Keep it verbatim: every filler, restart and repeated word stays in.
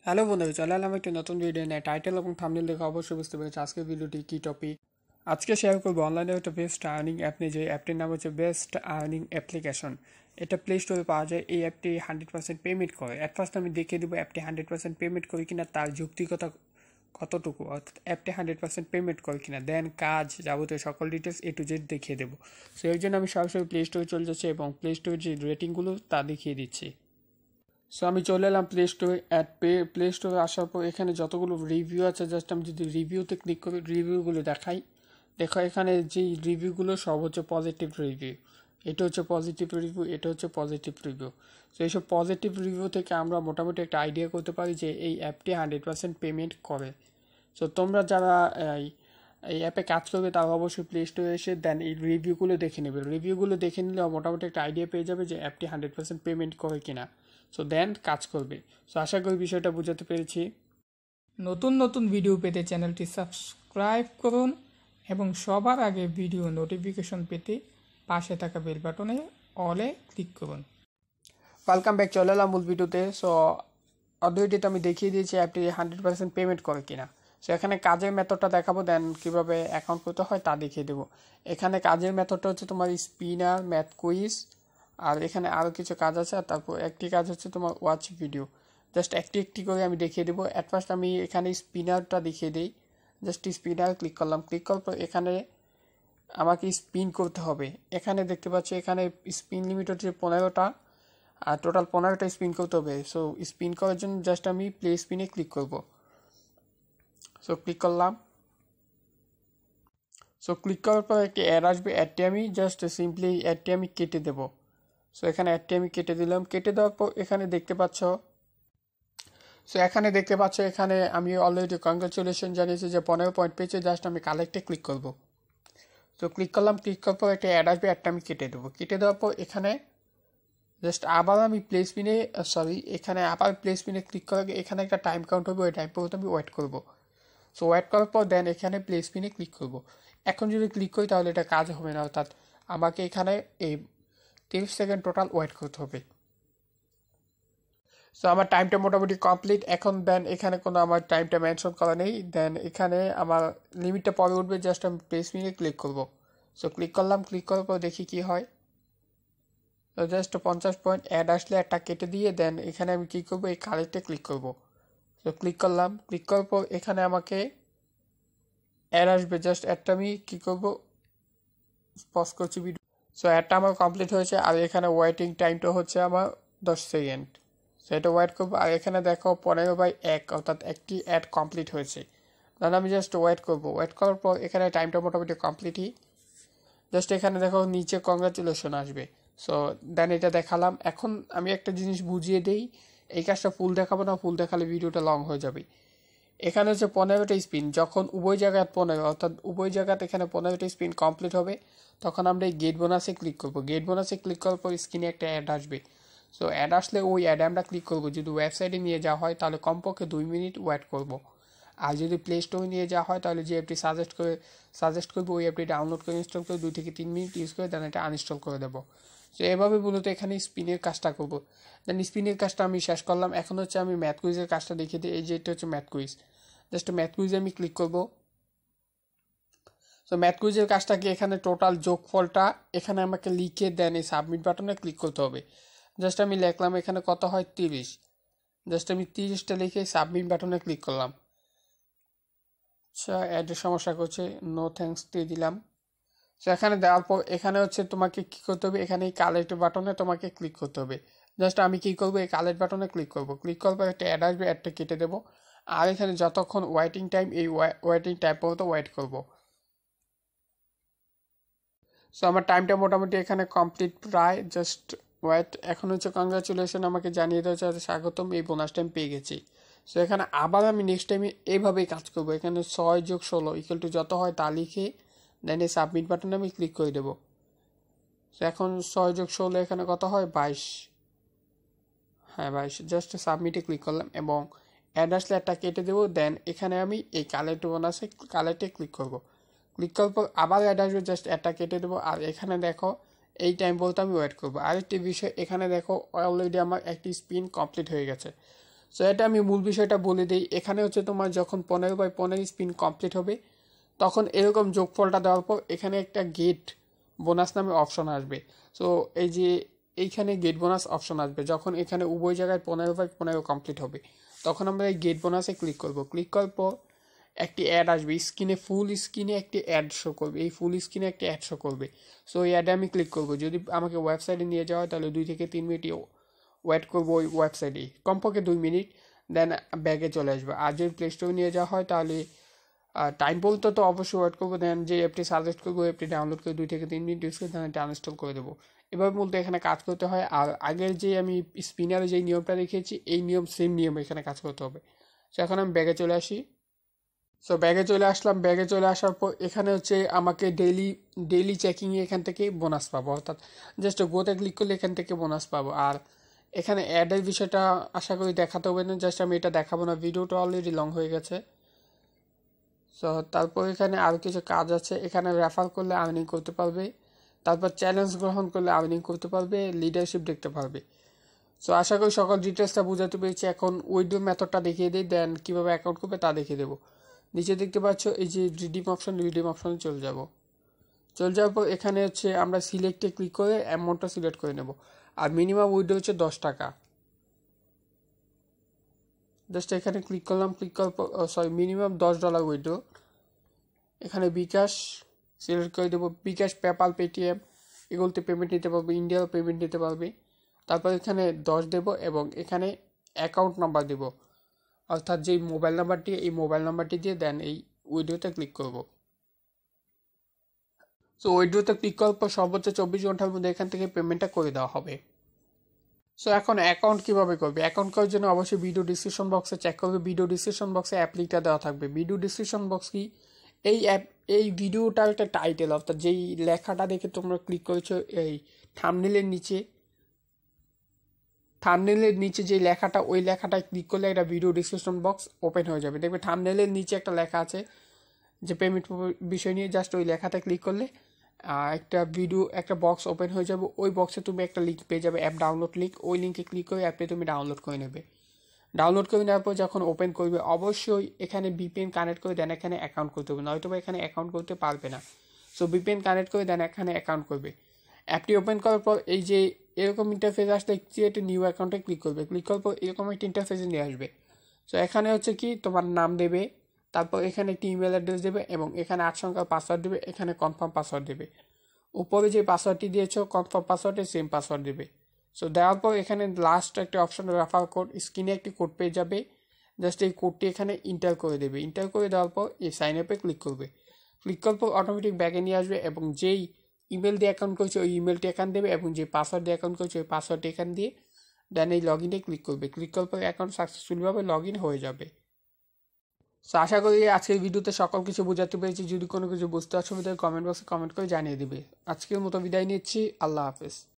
Hello বন্ধুরা, চলে এলাম একটি নতুন ভিডিও নিয়ে। টাইটেল এবং থাম্বনেল দেখে অবশ্যই বুঝতে পেরেছি আজকের ভিডিওটি কী টপিক। আজকে শেয়ার করবো অনলাইনে একটা বেস্ট আর্নিং অ্যাপ নিয়ে, যে অ্যাপটির নাম হচ্ছে বেস্ট আর্নিং অ্যাপ্লিকেশন। এটা প্লে স্টোরে পাওয়া যায়। এই অ্যাপটি হান্ড্রেড পার্সেন্ট পেমেন্ট করে। অ্যাট ফার্স্ট আমি দেখিয়ে দেবো অ্যাপটি হান্ড্রেড পার্সেন্ট পেমেন্ট করে কিনা, তার যৌক্তিকতা কতটুকু, অর্থাৎ অ্যাপটি হান্ড্রেড পার্সেন্ট পেমেন্ট করে কিনা, দেন কাজ যাবতীয় সকল ডিটেলস এ টু জেড দেখিয়ে দেবো। সো এর জন্য আমি সরাসরি প্লে স্টোরে চলে যাচ্ছি এবং প্লে স্টোরের যে রেটিংগুলো তা দেখিয়ে দিচ্ছি। সো আমি চলে এলাম প্লে স্টোরে। অ্যাট পে প্লে স্টোরে আসার পর এখানে যতগুলো রিভিউ আছে, জাস্ট আমি যদি রিভিউতে ক্লিক করি, রিভিউগুলো দেখাই। দেখো এখানে যে রিভিউগুলো সব হচ্ছে পজিটিভ রিভিউ। এটা হচ্ছে পজিটিভ রিভিউ, এটা হচ্ছে পজিটিভ রিভিউ। সো এইসব পজিটিভ রিভিউ থেকে আমরা মোটামুটি একটা আইডিয়া করতে পারি যে এই অ্যাপটি হান্ড্রেড পার্সেন্ট পেমেন্ট করে। সো তোমরা যারা এই অ্যাপে কাজ করবে তারা অবশ্যই প্লে স্টোরে এসে দেন এই রিভিউগুলো দেখে নেবে। রিভিউগুলো দেখে নিলে মোটামুটি একটা আইডিয়া পেয়ে যাবে যে অ্যাপটি হান্ড্রেড পার্সেন্ট পেমেন্ট করে কিনা। সো দেন কাজ করবে। সো আশা করি বিষয়টা বুঝাতে পেরেছি। নতুন নতুন ভিডিও পেতে চ্যানেলটি সাবস্ক্রাইব করুন এবং সবার আগে ভিডিও নোটিফিকেশন পেতে পাশে থাকা বেল বাটনে অলে ক্লিক করুন। ওয়েলকাম ব্যাক, চলে এলাম মূল ভিডিওতে। সো অলরেডিতে আমি দেখিয়ে দিয়েছি অ্যাপটি হান্ড্রেড পার্সেন্ট পেমেন্ট করে কিনা। সো এখানে কাজের মেথডটা দেখাবো, দেন কীভাবে অ্যাকাউন্ট করতে হয় তা দেখিয়ে দেবো। এখানে কাজের মেথডটা হচ্ছে তোমার স্পিনার, ম্যাথ কুইজ, আর এখানে আরও কিছু কাজ আছে। আর তারপর একটি কাজ হচ্ছে তোমার ওয়াচ ভিডিও। জাস্ট একটি একটি করে আমি দেখিয়ে দেবো। অ্যাট ফার্স্ট আমি এখানে স্পিনারটা দেখিয়ে দিই। জাস্ট স্পিনার ক্লিক করলাম। ক্লিক করার পর এখানে আমাকে স্পিন করতে হবে। এখানে দেখতে পাচ্ছি এখানে স্পিন লিমিট হচ্ছে পনেরোটা, আর টোটাল পনেরোটা স্পিন করতে হবে। সো স্পিন করার জন্য জাস্ট আমি প্লে স্পিনে ক্লিক করব। সো ক্লিক করলাম। সো ক্লিক করার পর একটি অ্যাড আসবে। অ্যাডটি আমি জাস্ট সিম্পলি অ্যাডটি আমি কেটে দেবো। সো এখানে অ্যাডটি আমি কেটে দিলাম। কেটে দেওয়ার পর এখানে দেখতে পাচ্ছ সো এখানে দেখতে পাচ্ছ এখানে আমি অলরেডি কংগ্রাচুলেশন জানিয়েছি যে পনেরো পয়েন্ট পেয়েছে। জাস্ট আমি কালেক্টে ক্লিক করব। সো ক্লিক করলাম। ক্লিক করার পর একটা অ্যাড আসবে, অ্যাডটা আমি কেটে দেবো। কেটে দেওয়ার পর এখানে জাস্ট আবার আমি প্লে স্পিনে সরি এখানে আবার প্লে স্পিনে ক্লিক করার আগে এখানে একটা টাইম কাউন্ট হবে। ওই টাইম পর্যন্ত আমি ওয়েট করব। সো ওয়েট করার পর দেন এখানে প্লে স্পিনে ক্লিক করব। এখন যদি ক্লিক করি তাহলে এটা কাজ হবে না, অর্থাৎ আমাকে এখানে এই তিরিশ সেকেন্ড টোটাল ওয়েট করতে হবে। সো আমার টাইমটা মোটামুটি কমপ্লিট। এখন দেন এখানে কোনো আমার টাইমটা মেনশন করা নেই। দেন এখানে আমার লিমিটটা পরে উঠবে। জাস্ট আমি প্লে স্পিনে ক্লিক করব। সো ক্লিক করলাম। ক্লিক করার পর দেখি কি হয়। তো জাস্ট পঞ্চাশ পয়েন্ট অ্যাড আসলে একটা কেটে দিয়ে দেন এখানে আমি কী করবো, এই কালেক্টে ক্লিক করব। তো ক্লিক করলাম। ক্লিক করার পর এখানে আমাকে অ্যাড আসবে। জাস্ট অ্যাডটা আমি কী করবো, পজ করছি ভিডিও। সো অ্যাডটা আমার কমপ্লিট হয়েছে। আর এখানে ওয়েটিং টাইমটা হচ্ছে আমার দশ সেকেন্ড। সেটা ওয়েট করবো। আর এখানে দেখো পনেরো বাই এক, অর্থাৎ একটি অ্যাড কমপ্লিট হয়েছে। দেন আমি জাস্ট ওয়েট করবো। ওয়েট করার পর এখানে টাইমটা মোটামুটি কমপ্লিটই। জাস্ট এখানে দেখো নিচে কংগ্রাচুলেশন আসবে। সো দেন এটা দেখালাম। এখন আমি একটা জিনিস বুঝিয়ে দিই। এই কাজটা ফুল দেখাবো না, ফুল দেখালে ভিডিওটা লং হয়ে যাবে। এখানে হচ্ছে পনেরোটা স্পিন। যখন উভয় জায়গায় পনেরো, অর্থাৎ উভয় জায়গাতে এখানে পনেরোটা স্পিন কমপ্লিট হবে, তখন আমরা এই গেট বোনাসে ক্লিক করবো। গেট বোনাসে ক্লিক করার পর স্ক্রিনে একটা অ্যাড আসবে। সো অ্যাড আসলে ওই অ্যাডে আমরা ক্লিক করবো। যদি ওয়েবসাইটে নিয়ে যাওয়া হয় তাহলে কমপক্ষে দুই মিনিট ওয়েট করব। আর যদি প্লে স্টোরে নিয়ে যাওয়া হয় তাহলে যে অ্যাপটি সাজেস্ট করে সাজেস্ট করবো ওই অ্যাপটি ডাউনলোড করে ইনস্টল করে দুই থেকে তিন মিনিট ইউজ করে দেন এটা আনইনস্টল করে দেবো। সো এভাবে মূলত এখানে স্পিনের কাজটা করবো। দেন স্পিনের কাজটা আমি শেষ করলাম। এখন হচ্ছে আমি ম্যাথ কুইজের কাজটা দেখিয়ে দিই। এই যে এটা হচ্ছে ম্যাথ কুইজ। জাস্ট ম্যাথ কুইজে আমি ক্লিক করব। সো ম্যাথ কুইজের কাজটা কি, এখানে টোটাল যোগফলটা এখানে আমাকে লিখে দেন এই সাবমিট বাটনে ক্লিক করতে হবে। জাস্ট আমি লিখলাম এখানে কত হয় তিরিশ। জাস্ট আমি তিরিশটা লিখে সাবমিট বাটনে ক্লিক করলাম। আচ্ছা অ্যাডের সমস্যা করছে, নো থ্যাঙ্কস দিয়ে দিলাম। সো এখানে দেওয়ার পর এখানে হচ্ছে তোমাকে কী করতে হবে, এখানে এই কালেক্ট বাটনে তোমাকে ক্লিক করতে হবে। জাস্ট আমি কী করবো, এই কালেক্ট বাটনে ক্লিক করবো। ক্লিক করার পর একটা অ্যাড আসবে, অ্যাডটা কেটে দেবো। আর এখানে যতক্ষণ ওয়েটিং টাইম, এই ওয়েটিং টাইম পর্যন্ত ওয়েট করব। সো আমার টাইমটা মোটামুটি এখানে কমপ্লিট প্রায়। Just wait. এখন হচ্ছে কংগ্রাচুলেশন আমাকে জানিয়ে দেওয়া হচ্ছে স্বাগতম, এই বোনাস টাইম পেয়ে গেছি। সো এখানে আবার আমি নেক্সট টাইমে এইভাবেই কাজ করবো। এখানে ছয় যোগ ষোলো ইকুয়াল টু যত হয় তা লিখে দেন এই সাবমিট বাটনে আমি ক্লিক করে দেবো। সো এখন ছয় যোগ ষোলো এখানে কত হয়, বাইশ। হ্যাঁ বাইশ। জাস্ট সাবমিটে ক্লিক করলাম এবং অ্যাড আসলে একটা কেটে দেবো। দেন এখানে আমি এই কালেক্ট বোনাসে কালেক্টে ক্লিক করবো। ক্লিক করার পর আবার অ্যাড আসবে, জাস্ট অ্যাডটা কেটে দেবো। আর এখানে দেখো এই টাইম বলতে আমি ওয়েট করবো। আরেকটি বিষয়, এখানে দেখো অলরেডি আমার একটি স্পিন কমপ্লিট হয়ে গেছে। সো এটা আমি মূল বিষয়টা বলে দিই। এখানে হচ্ছে তোমার যখন পনেরো বাই পনেরো স্পিন কমপ্লিট হবে তখন এরকম যোগফলটা দেওয়ার পর এখানে একটা গেট বোনাস নামে অপশন আসবে। সো এই যে এইখানে গেট বোনাস অপশন আসবে যখন এখানে উভয় জায়গায় পনেরো বাই পনেরো কমপ্লিট হবে, তখন আমরা এই গেট বোনাসে ক্লিক করব। ক্লিক করার পর একটি অ্যাড আসবে স্ক্রিনে, ফুল স্ক্রিনে একটি অ্যাড শো করবে, এই ফুল স্ক্রিনে একটি অ্যাড শো করবে। সো এই অ্যাডে আমি ক্লিক করব। যদি আমাকে ওয়েবসাইটে নিয়ে যাওয়া হয় তাহলে দুই থেকে তিন মিনিট ওয়েট করবো ওই ওয়েবসাইটে, কমপক্ষে দুই মিনিট, দেন ব্যাগে চলে আসবে। আর যদি প্লে স্টোরে নিয়ে যাওয়া হয় তাহলে টাইম বলতে তো অবশ্যই ওয়েট করবো, দেন যে অ্যাপটি সাজেস্ট করবো অ্যাপটি ডাউনলোড করে দুই থেকে তিন মিনিট ইউজ করে দেন এটা আনইনস্টল করে দেবো। এবার বলতে এখানে কাজ করতে হয়। আর আগের যে আমি স্পিনারে যেই নিয়মটা দেখিয়েছি এই নিয়ম সেম নিয়ম এখানে কাজ করতে হবে। সো এখন আমি ব্যাগে চলে আসি। সো ব্যাগে চলে আসলাম। ব্যাগে চলে আসার পর এখানে হচ্ছে আমাকে ডেইলি ডেইলি চেকিংয়ে এখান থেকে বোনাস পাবো, অর্থাৎ জাস্ট গোতে ক্লিক করলে এখান থেকে বোনাস পাবো। আর এখানে অ্যাডের বিষয়টা আশা করি দেখাতে হবে না, জাস্ট আমি এটা দেখাবো না, ভিডিওটা অলরেডি লং হয়ে গেছে। সো তারপর এখানে আরও কিছু কাজ আছে। এখানে রেফার করলে আর্নিং করতে পারবে, তারপর চ্যালেঞ্জ গ্রহণ করলে আর্নিং করতে পারবে, লিডারশিপ দেখতে পারবে। সো আশা করি সকল ডিটেলসটা বোঝাতে পেরেছি। এখন উইথড্র মেথডটা দেখিয়ে দিই, দেন কীভাবে অ্যাকাউন্ট করবে তা দেখিয়ে দেবো। নিচে দেখতে পাচ্ছ এই যে রিডিম অপশন, রিডিম অপশনে চলে যাব। চলে যাওয়ার পর এখানে হচ্ছে আমরা সিলেক্টে ক্লিক করে অ্যামাউন্টটা সিলেক্ট করে নেব। আর মিনিমাম উইথড্র হচ্ছে দশ টাকা। জাস্ট এখানে ক্লিক করলাম, ক্লিক করার পর সরি মিনিমাম দশ ডলার উইথড্র। এখানে বিকাশ সিলেক্ট করে দেবো, বিকাশ, পেপাল, পেটিএম এগুলোতে পেমেন্ট নিতে পারবে, ইন্ডিয়াও পেমেন্ট নিতে পারবে। তারপর এখানে দশ দেব এবং এখানে অ্যাকাউন্ট নাম্বার দেব, অর্থাৎ যেই মোবাইল নাম্বারটি এই মোবাইল নাম্বারটি দিয়ে দেন এই উইড্রোতে ক্লিক করব। সো উইড্রোতে ক্লিক করার পর সর্বোচ্চ চব্বিশ ঘন্টার মধ্যে এখান থেকে পেমেন্টটা করে দেওয়া হবে। সো এখন অ্যাকাউন্ট কীভাবে করবে? অ্যাকাউন্ট করার জন্য অবশ্যই ভিডিও ডিসক্রিপশন বক্সে চেক করবে, ভিডিও ডিসক্রিপশন বক্সে অ্যাপ লিঙ্কটা দেওয়া থাকবে। ভিডিও ডিসক্রিপশন বক্স কি? এই অ্যাপ এই ভিডিওটার একটা টাইটেল, অর্থাৎ যেই লেখাটা দেখে তোমরা ক্লিক করেছো এই থাম্বনেইলের নিচে, থাম্বনেইলের নিচে যে লেখাটা ওই লেখাটায় ক্লিক করলে একটা ভিডিও ডিসক্রিপশন বক্স ওপেন হয়ে যাবে। দেখবে থাম্বনেইলের নিচে একটা লেখা আছে যে পেমেন্ট বিষয় নিয়ে, জাস্ট ওই লেখাতে ক্লিক করলে একটা ভিডিও একটা বক্স ওপেন হয়ে যাবে। ওই বক্সে তুমি একটা লিঙ্ক পেয়ে যাবে, অ্যাপ ডাউনলোড লিঙ্ক। ওই লিঙ্কে ক্লিক করে অ্যাপটি তুমি ডাউনলোড করে নেবে। ডাউনলোড করে নেওয়ার পর যখন ওপেন করবে অবশ্যই এখানে ভিপিএন কানেক্ট করে দেন এখানে অ্যাকাউন্ট করতে হবে, নয়তো বা এখানে অ্যাকাউন্ট করতে পারবে না। সো ভিপিএন কানেক্ট করে দেন এখানে অ্যাকাউন্ট করবে। অ্যাপটি ওপেন করার পর এই যে এরকম ইন্টারফেস আসলে ক্রিয়েট নিউ অ্যাকাউন্টে ক্লিক করবে। ক্লিক করার পর এরকম একটা ইন্টারফেসে নিয়ে আসবে। সো এখানে হচ্ছে কি তোমার নাম দেবে, তারপর এখানে একটি ইমেল অ্যাড্রেস দেবে এবং এখানে আট সংখ্যার পাসওয়ার্ড দেবে, এখানে কনফার্ম পাসওয়ার্ড দেবে। উপরে যে পাসওয়ার্ডটি দিয়েছো কনফার্ম পাসওয়ার্ডে সেম পাসওয়ার্ড দেবে। সো দেওয়ার পর এখানে লাস্ট একটা অপশন রেফার কোড, স্ক্রিনে একটি কোড পেয়ে যাবে। জাস্ট এই কোডটি এখানে ইন্টার করে দেবে। ইন্টার করে দেওয়ার পর এই সাইন আপে ক্লিক করবে। ক্লিক করার পর অটোমেটিক ব্যাগে নিয়ে আসবে এবং যেই ইমেল দিয়ে অ্যাকাউন্ট করছে ওই ইমেলটি এখান দেবে এবং যে পাসওয়ার্ড দিয়ে অ্যাকাউন্ট করছে ওই পাসওয়ার্ডটি এখান দিয়ে দেন এই লগ ইনে ক্লিক করবে। ক্লিক করার পর অ্যাকাউন্ট সাকসেসফুলভাবে লগ ইন হয়ে যাবে। সো আশা করি আজকের ভিডিওতে সকল কিছু বোঝাতে পেরেছি। যদি কোনো কিছু বুঝতে অসুবিধা হয় কমেন্ট বক্সে কমেন্ট করে জানিয়ে দিবে। আজকের মতো বিদায় নিচ্ছি, আল্লাহ হাফেজ।